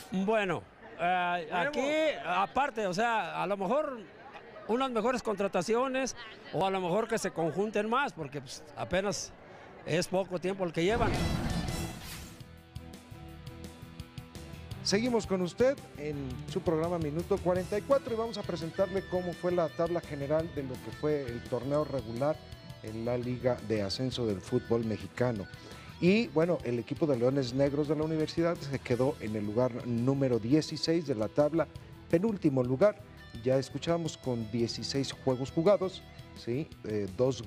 Bueno, aquí, aparte, o sea, a lo mejor unas mejores contrataciones o a lo mejor que se conjunten más, porque pues, apenas es poco tiempo el que llevan. Seguimos con usted en su programa Minuto 44 y vamos a presentarle cómo fue la tabla general de lo que fue el torneo regular en la Liga de Ascenso del Fútbol Mexicano. Y bueno, el equipo de Leones Negros de la universidad se quedó en el lugar número 16 de la tabla, penúltimo lugar. Ya escuchamos con 16 juegos jugados, ¿sí? 2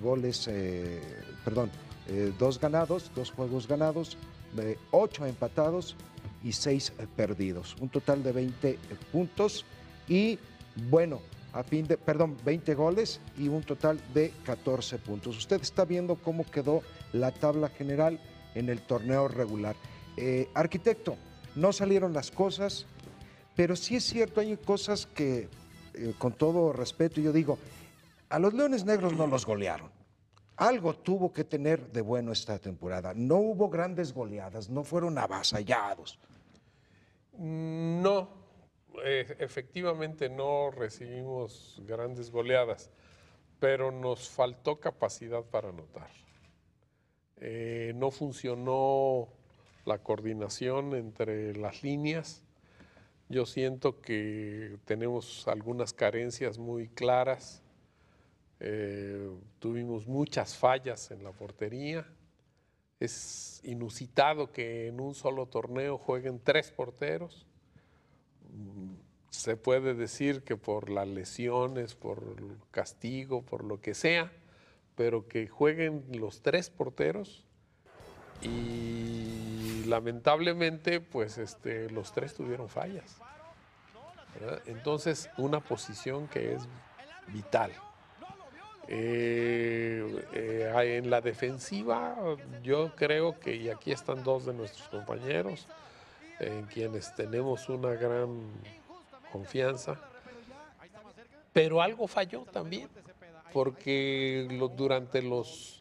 ganados, 2 juegos ganados, 8 empatados y 6 perdidos. Un total de 20 puntos y bueno, 20 goles y un total de 14 puntos. Usted está viendo cómo quedó la tabla general en el torneo regular. Arquitecto, no salieron las cosas, pero sí es cierto, hay cosas que, con todo respeto, yo digo, a los Leones Negros no los golearon. Algo tuvo que tener de bueno esta temporada. No hubo grandes goleadas, no fueron avasallados. No, efectivamente no recibimos grandes goleadas, pero nos faltó capacidad para anotar. No funcionó la coordinación entre las líneas. Yo siento que tenemos algunas carencias muy claras. Tuvimos muchas fallas en la portería. Es inusitado que en un solo torneo jueguen 3 porteros. Se puede decir que por las lesiones, por el castigo, por lo que sea, pero que jueguen los 3 porteros y lamentablemente pues los 3 tuvieron fallas, ¿verdad? Entonces una posición que es vital. En la defensiva yo creo que, y aquí están 2 de nuestros compañeros en quienes tenemos una gran confianza, pero algo falló también, porque durante los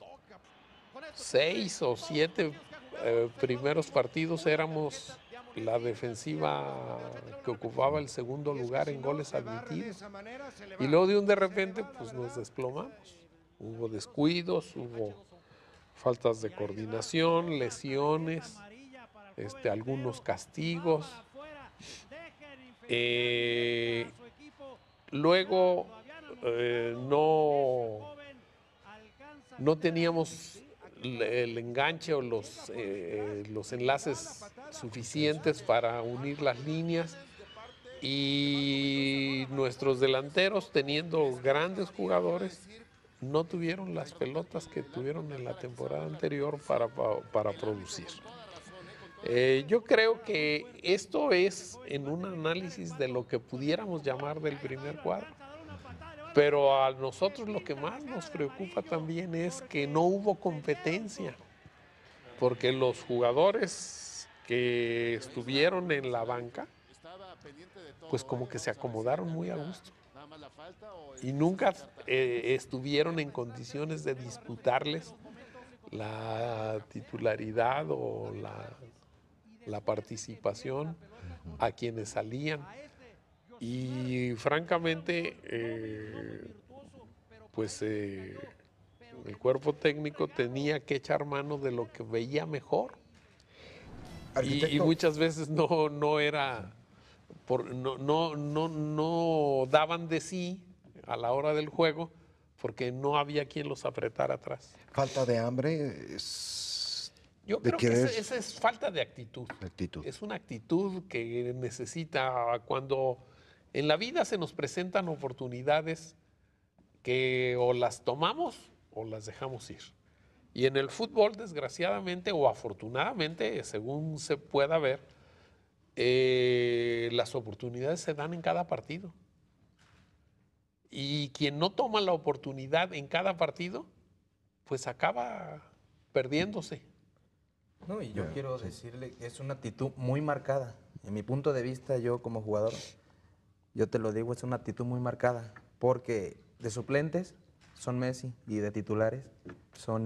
6 o 7 primeros partidos éramos la defensiva que ocupaba el segundo lugar en goles admitidos, y luego de repente pues nos desplomamos. Hubo descuidos, hubo faltas de coordinación, lesiones, algunos castigos. Luego no teníamos el enganche o los enlaces suficientes para unir las líneas, y nuestros delanteros, teniendo grandes jugadores, no tuvieron las pelotas que tuvieron en la temporada anterior para producir. Yo creo que esto es en un análisis de lo que pudiéramos llamar del primer cuadro. Pero a nosotros lo que más nos preocupa también es que no hubo competencia, porque los jugadores que estuvieron en la banca, pues como que se acomodaron muy a gusto y nunca estuvieron en condiciones de disputarles la titularidad o la participación a quienes salían. Y francamente, el cuerpo técnico tenía que echar mano de lo que veía mejor. Y muchas veces no era, no daban de sí a la hora del juego, porque no había quien los apretara atrás. Falta de hambre es... Yo creo que esa es falta de actitud. Es una actitud que necesita, cuando en la vida se nos presentan oportunidades, que o las tomamos o las dejamos ir. Y en el fútbol, desgraciadamente o afortunadamente, según se pueda ver, las oportunidades se dan en cada partido. Y quien no toma la oportunidad en cada partido, pues acaba perdiéndose. No, y yo quiero decirle que es una actitud muy marcada. En mi punto de vista, yo como jugador, yo te lo digo, es una actitud muy marcada, porque de suplentes son Messi y de titulares son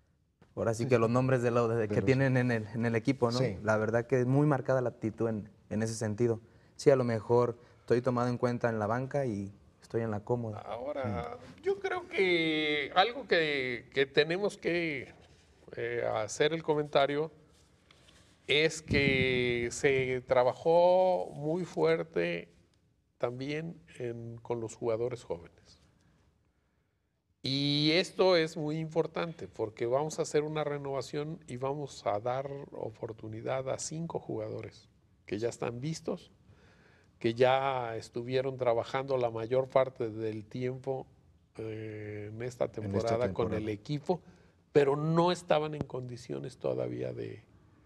ahora sí que los nombres que tienen en el equipo, ¿no? Sí. La verdad que es muy marcada la actitud en en ese sentido. Sí, a lo mejor estoy tomado en cuenta en la banca y estoy en la cómoda. Ahora, yo creo que algo que tenemos que hacer el comentario es que se trabajó muy fuerte también con los jugadores jóvenes. Y esto es muy importante porque vamos a hacer una renovación y vamos a dar oportunidad a 5 jugadores que ya están vistos, que ya estuvieron trabajando la mayor parte del tiempo en esta temporada con el equipo, pero no estaban en condiciones todavía de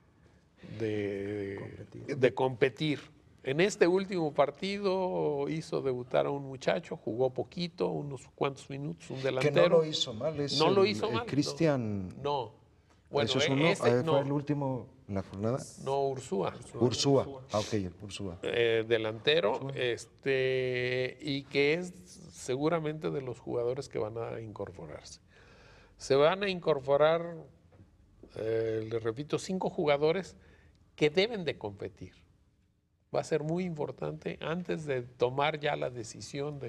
competir. En este último partido hizo debutar a un muchacho, jugó poquito, unos cuantos minutos, un delantero. Que no lo hizo mal, es no lo hizo mal. Cristian. No. Bueno, ¿Eso es uno? ¿Fue el último en la jornada? No, Ursúa. Ursúa. Ah, ok, Ursúa. Delantero, y que es seguramente de los jugadores que van a incorporarse. Se van a incorporar, les repito, 5 jugadores que deben de competir. Va a ser muy importante antes de tomar ya la decisión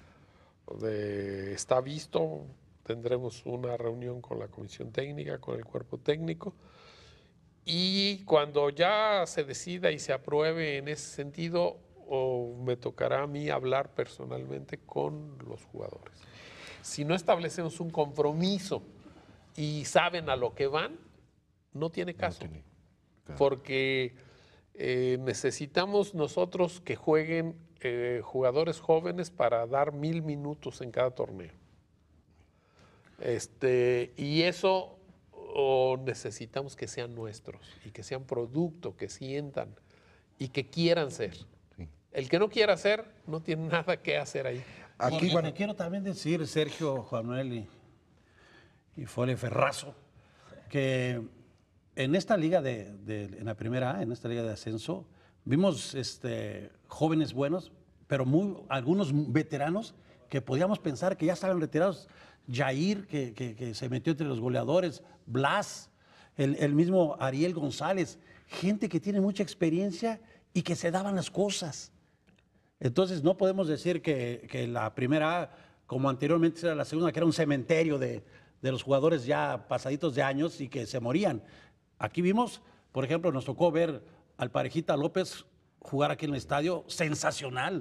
de está visto. Tendremos una reunión con la comisión técnica, con el cuerpo técnico, y cuando ya se decida y se apruebe en ese sentido, me tocará a mí hablar personalmente con los jugadores. Si no establecemos un compromiso y saben a lo que van, no tiene caso, porque necesitamos nosotros que jueguen jugadores jóvenes para dar 1000 minutos en cada torneo. Y eso necesitamos que sean nuestros y que sean producto, que sientan y que quieran ser. Sí. El que no quiera ser no tiene nada que hacer ahí. Aquí, bueno, te quiero también decir, Sergio, Juan Manuel y Fole Ferrazo, que en esta liga en la primera A, en esta liga de ascenso, vimos jóvenes buenos, pero algunos veteranos que podíamos pensar que ya estaban retirados. Jair, que se metió entre los goleadores, Blas, el mismo Ariel González, gente que tiene mucha experiencia y que se daban las cosas. Entonces no podemos decir que la primera A, como anteriormente era la segunda, que era un cementerio de los jugadores ya pasaditos de años y que se morían. Aquí vimos, por ejemplo, nos tocó ver al Parejita López jugar aquí en el estadio, sensacional.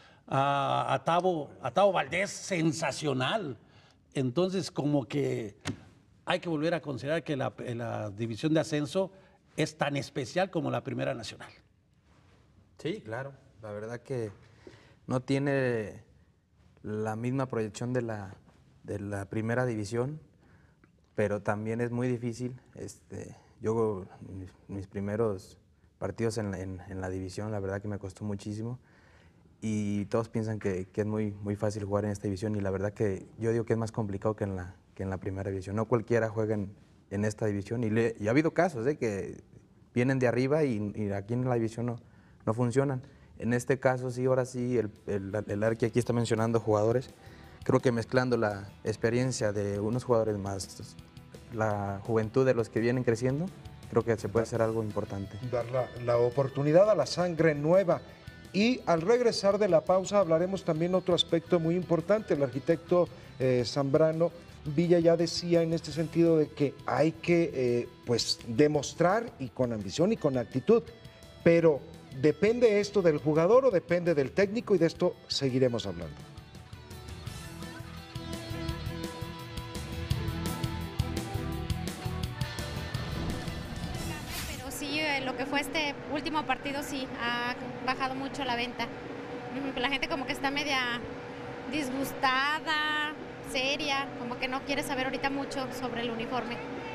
A Tavo Valdés, sensacional. Entonces, como que hay que volver a considerar que la división de ascenso es tan especial como la primera nacional. Sí, claro. La verdad que no tiene la misma proyección de la primera división, pero también es muy difícil. Yo, mis primeros partidos en la división, la verdad que me costó muchísimo. Y todos piensan que es muy fácil jugar en esta división, y la verdad que yo digo que es más complicado que en la primera división. No cualquiera juega en esta división, y ha habido casos que vienen de arriba y aquí en la división no funcionan. En este caso sí, ahora sí, el Arqui aquí está mencionando jugadores. Creo que mezclando la experiencia de unos jugadores más la juventud de los que vienen creciendo, creo que se puede hacer algo importante. Dar la oportunidad a la sangre nueva. Y al regresar de la pausa hablaremos también otro aspecto muy importante. El arquitecto Zambrano Villa ya decía en este sentido de que hay que pues demostrar, y con ambición y con actitud, pero ¿depende esto del jugador o depende del técnico? Y de esto seguiremos hablando. Lo que fue este último partido sí ha bajado mucho la venta. La gente como que está media disgustada, seria, como que no quiere saber ahorita mucho sobre el uniforme.